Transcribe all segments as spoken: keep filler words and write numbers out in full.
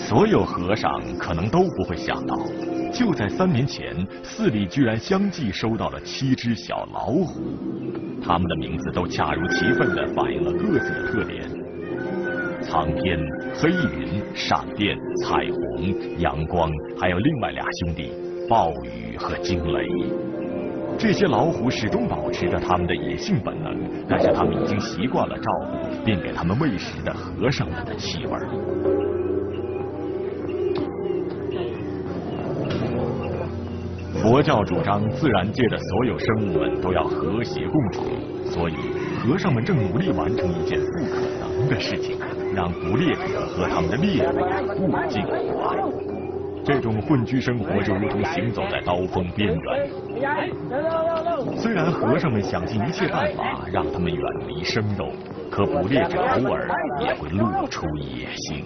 所有和尚可能都不会想到，就在三年前，寺里居然相继收到了七只小老虎，它们的名字都恰如其分地反映了各自的特点：苍天、黑云、闪电、彩虹、阳光，还有另外俩兄弟暴雨和惊雷。这些老虎始终保持着它们的野性本能，但是它们已经习惯了照顾并给它们喂食的和尚们的气味。佛教主张自然界的所有生物们都要和谐共处，所以和尚们正努力完成一件不可能的事情，让捕猎者和他们的猎物物尽无碍。这种混居生活就如同行走在刀锋边缘。虽然和尚们想尽一切办法让他们远离生肉，可捕猎者偶尔也会露出野性。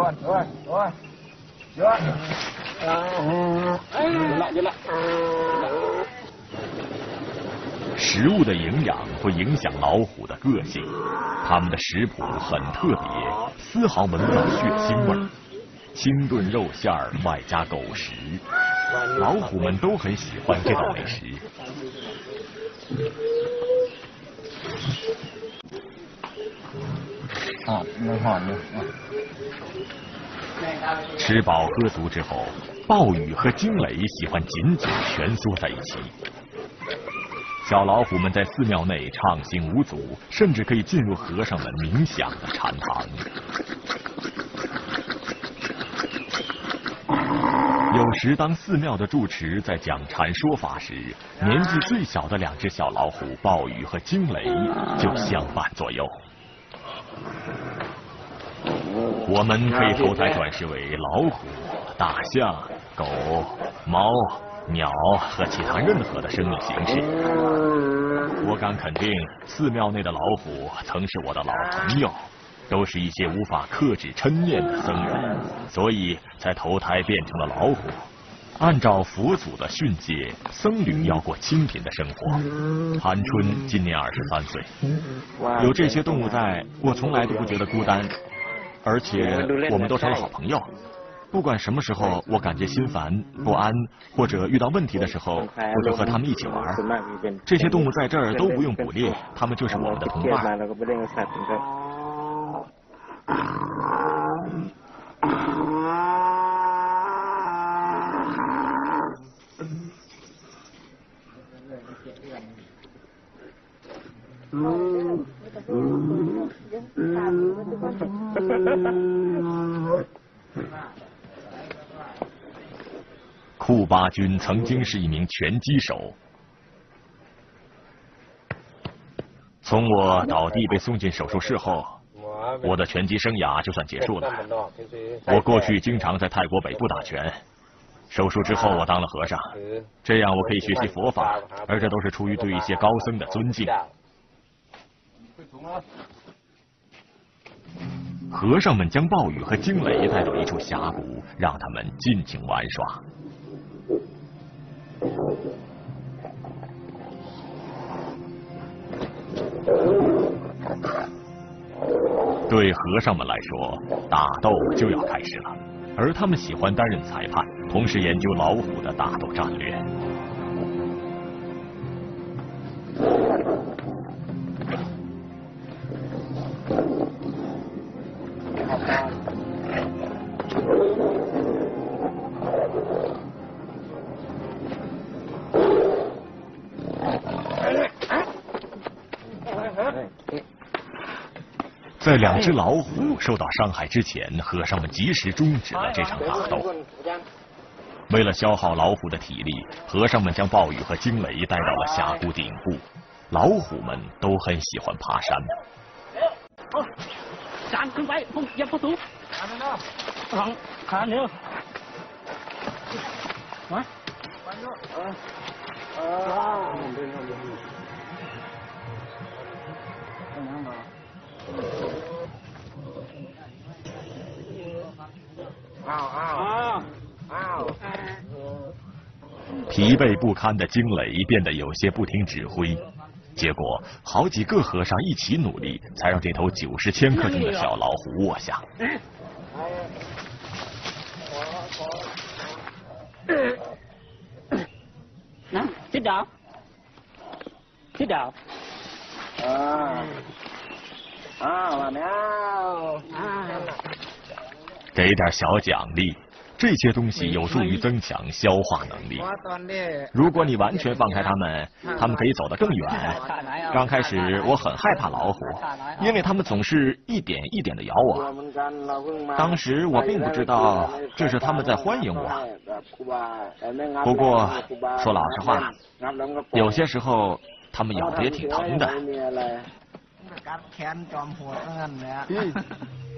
食物的营养会影响老虎的个性，它们的食谱很特别，丝毫闻不到血腥味儿。清炖肉馅儿外加狗食，老虎们都很喜欢这道美食。 啊，没好没吃饱喝足之后，暴雨和惊雷喜欢紧紧蜷缩在一起。小老虎们在寺庙内畅行无阻，甚至可以进入和尚们冥想的禅堂。有时，当寺庙的住持在讲禅说法时，年纪最小的两只小老虎暴雨和惊雷就相伴左右。我们可以投胎转世为老虎、大象、狗、猫、鸟和其他任何的生命形式。我敢肯定，寺庙内的老虎曾是我的老朋友。都是一些无法克制嗔念的僧人，所以才投胎变成了老虎。按照佛祖的训诫，僧侣要过清贫的生活。韩春今年二十三岁，有这些动物在，我从来都不觉得孤单，而且我们都成了好朋友。不管什么时候我感觉心烦、不安或者遇到问题的时候，我就和他们一起玩。这些动物在这儿都不用捕猎，他们就是我们的同伴。库巴军曾经是一名拳击手，从我倒地被送进手术室后，我的拳击生涯就算结束了。我过去经常在泰国北部打拳，手术之后我当了和尚，这样我可以学习佛法，而这都是出于对一些高僧的尊敬。和尚们将暴雨和惊雷带到一处峡谷，让他们尽情玩耍。对和尚们来说，打斗就要开始了，而他们喜欢担任裁判，同时研究老虎的打斗战略。在两只老虎受到伤害之前，和尚们及时终止了这场打斗。为了消耗老虎的体力，和尚们将暴雨和惊雷带到了峡谷顶部。老虎们都很喜欢爬山。 站ขึ้นไปผมอย่าพูดสูงหลังขาเหนียวมาเออ 疲惫不堪的惊雷变得有些不听指挥，结果好几个和尚一起努力，才让这头九十千克重的小老虎卧下。 那 sit down sit down 啊啊，完了啊。 给点小奖励，这些东西有助于增强消化能力。如果你完全放开它们，它们可以走得更远。刚开始我很害怕老虎，因为它们总是一点一点地咬我。当时我并不知道这是它们在欢迎我。不过说老实话，有些时候它们咬得也挺疼的。